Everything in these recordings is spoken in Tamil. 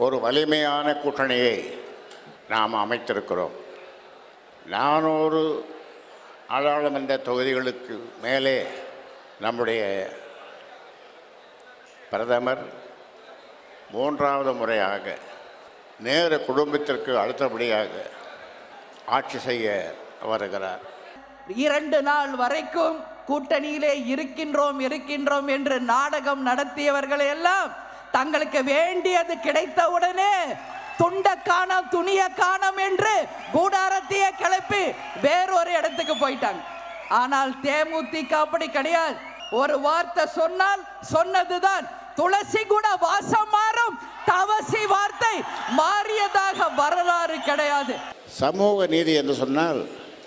ஒரு வலிமையான கூட்டணியை நாம் அமைத்திருக்கிறோம். 400 நாடாளுமன்ற தொகுதிகளுக்கு மேலே நம்முடைய பிரதமர் 3வது முறையாக நேரு குடும்பத்திற்கு அடுத்தபடியாக ஆட்சி செய்ய வருகிறார். 2 நாள் வரைக்கும் கூட்டணியிலே இருக்கின்றோம் என்று நாடகம் நடத்தியவர்கள் எல்லாம் தங்களுக்கு வேண்டியது கிடைத்தவுடனே துண்ட காணோம் துணிய காணோம் என்று கூடாரத்தையே கிளப்பி வேறொரு இடத்துக்கு போயிட்டாங்க. ஆனால் தேமுதிக அப்படி கிடையாது. ஒரு வார்த்தை சொன்னால் சொன்னதுதான். துளசி கூட வாசம் மாறும், தவசி வார்த்தை மாறியதாக வரலாறு கிடையாது. சமூக நீதி என்று சொன்னால்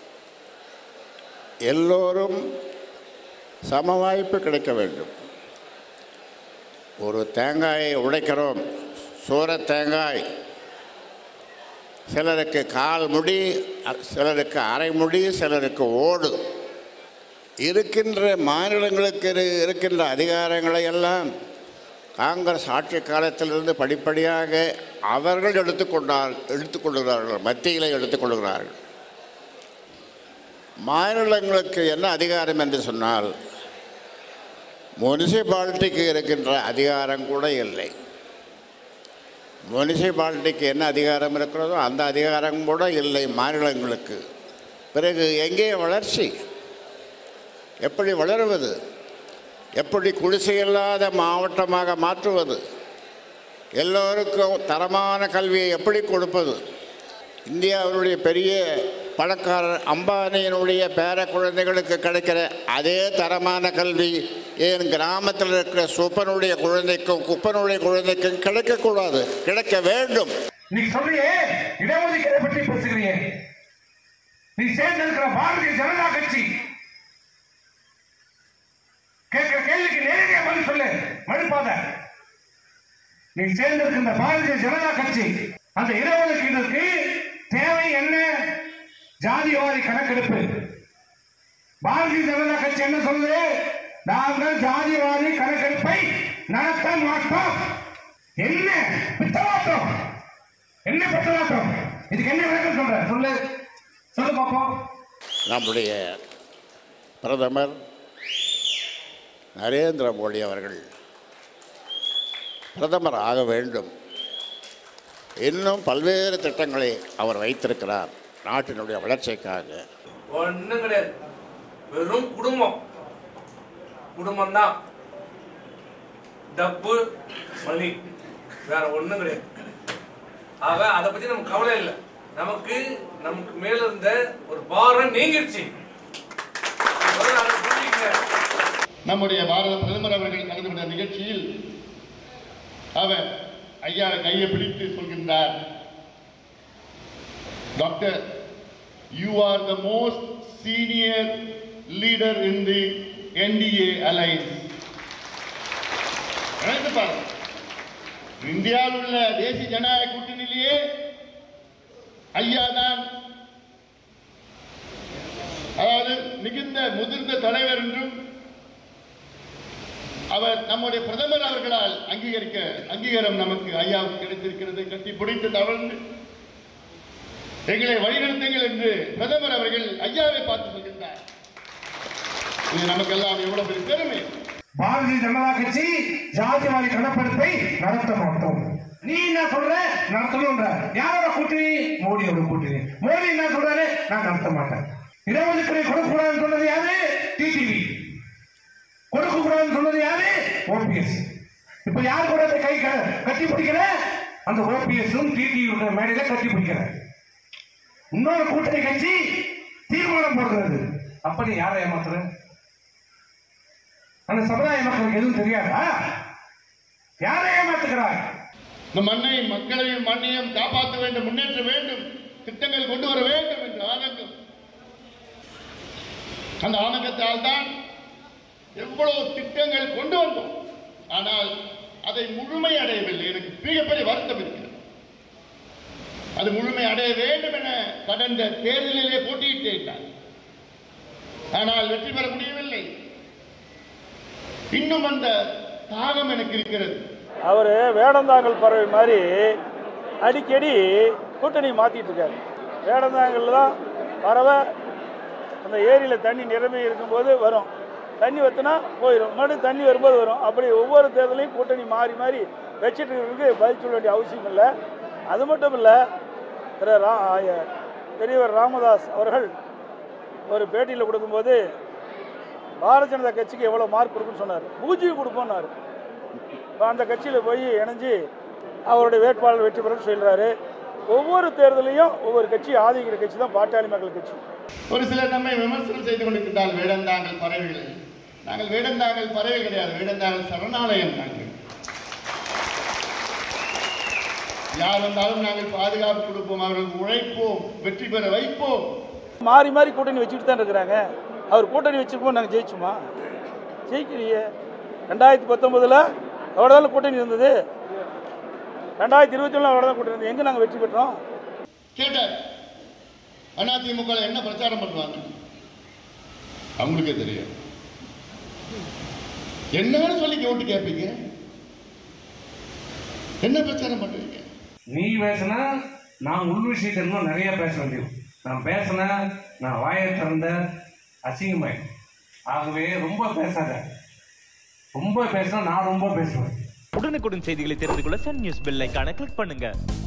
எல்லோரும் சம வாய்ப்பு கிடைக்க வேண்டும். ஒரு தேங்காயை உடைக்கிறோம், சூர தேங்காய், சிலருக்கு கால் முடி, சிலருக்கு அரை முடி, சிலருக்கு ஓடு. இருக்கின்ற மாநிலங்களுக்கு இருக்கின்ற அதிகாரங்களை எல்லாம் காங்கிரஸ் ஆட்சி காலத்திலிருந்து படிப்படியாக அவர்கள் எடுத்துக்கொள்கிறார்கள், மத்தியில் எடுத்துக்கொள்கிறார்கள். மாநிலங்களுக்கு என்ன அதிகாரம் என்று சொன்னால் முனிசிபாலிட்டிக்கு இருக்கின்ற அதிகாரம் கூட இல்லை. முனிசிபாலிட்டிக்கு என்ன அதிகாரம் இருக்கிறதோ அந்த அதிகாரம் கூட இல்லை மாநிலங்களுக்கு. பிறகு எங்கே வளர்ச்சி? எப்படி வளருவது? எப்படி குடிசையில்லாத மாவட்டமாக மாற்றுவது? எல்லோருக்கும் தரமான கல்வியை எப்படி கொடுப்பது? இந்தியாவினுடைய பெரிய பணக்காரர் அம்பானியினுடைய பேர குழந்தைகளுக்கு கிடைக்கிற அதே தரமான கல்வி ஏன் கிராமத்தில் இருக்கிற சுப்பனுடைய குழந்தைக்கும் குப்பனுடைய குழந்தைக்கும் கிடைக்கக்கூடாது? கிடைக்க வேண்டும். நீ சொல்றியே இடஒதுக்கீடு பற்றி பேசுகிறீங்க. நீ சேர்ந்திருக்கிற பாரதிய ஜனதா கட்சி கேட்கிற கேள்விக்கு நேரடியா பதில் சொல்லு, மறுப்பாத. நீ சேர்ந்திருக்கின்ற பாரதிய ஜனதா கட்சி அந்த இடஒதுக்கீடுக்கு தேவை என்ன? ஜாதிவாரி கணக்கெடுப்பு. பாரதிய ஜனதா கட்சி என்ன சொல்லுது? நாங்கள் ஜாதிவாரி கணக்கெடுப்பை நடத்த மாட்டோம். என்ன பித்தலாட்டம்? என்ன பித்தலாட்டம்? இதுக்கு என்ன விளக்கம் சொல்ற? சொல்லு பாப்போம். நம்முடைய பிரதமர் நரேந்திர மோடி அவர்கள் பிரதமர் ஆக வேண்டும். இன்னும் பல்வேறு திட்டங்களை அவர் வைத்திருக்கிறார் நாட்டினுடைய வளர்ச்சிக்காக. ஒன்றும் கிடையாது, வெறும் குடும்பம் தான். டப்பு மணி, வேற ஒன்றும் கிடையாது. ஆக அதை பற்றி நமக்கு கவலை இல்லை. நமக்கு மேல இருந்த ஒரு பாரம் நீங்கிடுச்சு. நம்முடைய பாரத பிரதமர் அவர்கள் கலந்து கொண்ட நிகழ்ச்சியில் அவர் ஐயா கையை பிடித்து சொல்கின்றார், doctor, you are the most senior leader in the NDA alliance. இந்தியாவில் உள்ள தேசிய ஜனநாயக கூட்டணியிலேயே ஐயா தான் அதாவது மிகுந்த முதிர்ந்த தலைவர் என்றும் அவர் நம்முடைய பிரதமர் அவர்களால் அங்கீகாரம் நமக்கு ஐயாவுக்கு கிடைத்திருக்கிறது. கட்டி பிடித்து தவழ்ந்து எங்களை வழிநடத்துங்கள் என்று பிரதமர் அவர்கள் ஐயாவை பார்த்து சொல்கின்றார். இது நமக்கெல்லாம் எவ்வளவு பெரிய பெருமை. பாரதிய ஜனதா கட்சி ஜாதிவாரி கணக்கெடுப்பை நடத்த மாட்டோம். நீ என்ன சொல்ற? நடத்தணும்ன்ற. யாரோட கூட்டணி? மோடியோட கூட்டணி. மோடி என்ன சொல்றாரு? நான் நடத்த மாட்டேன். இடஒதுக்கீடு கொடுக்கக்கூடாதுன்னு சொன்னது யாரு? டிடிவி. கொடுக்கக்கூடாதுன்னு சொன்னது யாரு? ஓபிஎஸ். இப்ப யார் கூட கை கட்டி பிடிக்கிற? அந்த ஓபிஎஸும் டிடிவி மேடையில கட்டி பிடிக்கிற. இன்னொரு கூட்டணி கட்சி தீர்மானம் போடுறது. அப்ப நீ யாரை ஏமாத்துற? அந்த சமுதாய மக்களுக்கு எதுவும் தெரியாதா? யாரை ஏமாத்துகிறாய்? இந்த மண்ணையும் மக்களையும் மண்ணையும் காப்பாற்ற வேண்டும், முன்னேற்ற வேண்டும், திட்டங்கள் கொண்டு வர வேண்டும் என்ற ஆனந்தம். அந்த ஆனந்தத்தால் தான் எவ்வளவு திட்டங்கள் கொண்டு வந்தோம். ஆனால் அதை முழுமை அடையவில்லை. எனக்கு மிகப்பெரிய வருத்தம் இருக்கிறது. அது முழுமை அடைய வேண்டும் என கடந்த தேர்தலிலே போட்டியிட்டார். ஆனால் வெற்றி பெற முடியவில்லை. இன்னும் அந்த தாகம் எனக்கு இருக்கிறது. அவர் வேடந்தாங்கல் பறவை மாதிரி அடிக்கடி கூட்டணி மாற்றிட்டு இருக்காரு. வேடந்தாங்கல் தான் பறவை அந்த ஏரியில் தண்ணி நிரம்பி இருக்கும்போது வரும், தண்ணி வற்றினா போயிடும், மறுபடியும் தண்ணி வரும்போது வரும். அப்படி ஒவ்வொரு தேர்தலையும் கூட்டணி மாறி மாறி வச்சுட்டு இருக்கிறதுக்கு பதில் சொல்ல வேண்டிய அவசியம் இல்லை. அது மட்டும் இல்லை, பெரியவர் ராமதாஸ் அவர்கள் ஒரு பேட்டியில் கொடுக்கும்போது பாரதிய ஜனதா கட்சிக்கு எவ்வளோ மார்க் கொடுக்குன்னு சொன்னார். 0 கொடுப்போம்னாரு. இப்போ அந்த கட்சியில் போய் இணைஞ்சு அவருடைய வேட்பாளர் வெற்றி பெறும் சொல்கிறாரு. ஒவ்வொரு தேர்தலையும் ஒவ்வொரு கட்சி ஆதரிக்கிற கட்சி தான் பாட்டாளி மக்கள் கட்சி. ஒரு சிலர் நம்மை விமர்சனம் செய்து கொண்டிருக்கிறார்கள் வேடந்தாங்கல் பறவைகள். நாங்கள் வேடந்தாங்கல் பறவை கிடையாது, வேடந்தாங்கல் சரணாலயம். நாங்கள் யார் வந்தாலும் நாங்கள் பாதுகாப்பு கொடுப்போம், அவர்களுக்கு உழைப்போம், வெற்றி பெற வைப்போம். மாறி மாறி கூட்டணி வச்சுக்கிட்டு தான் இருக்கிறாங்க. அவர் கூட்டணி வச்சுருப்போம், நாங்கள் ஜெயிச்சுமா? ஜெயிக்கலையே. 2019 அவ்வளோதான் கூட்டணி இருந்தது, 2021 அவ்வளோதான் கூட்டணி இருந்தது. எங்கே நாங்கள் வெற்றி பெற்றோம்? கேட்டார் அதிமுக என்ன பிரச்சாரம் பண்ணுவாங்க, அவங்களுக்கே தெரியும். என்னன்னு சொல்லி ஓட்டு கேட்பீங்க, என்ன பிரச்சாரம் பண்ணுவீங்க? நீ பேசினா நான் உள் விஷயத்தை இன்னும் நிறைய பேச வேண்டியது. நான் பேசினா நான் வாயை திறந்த அசிங்கமாயிடும். ஆகவே ரொம்ப பேசாத. ரொம்ப பேசினா நான் ரொம்ப பேசுவேன். உடனுக்குடன் செய்திகளை தெரிந்து கொள்ள சன் நியூஸ் பெல் ஐகானை கிளிக் பண்ணுங்க.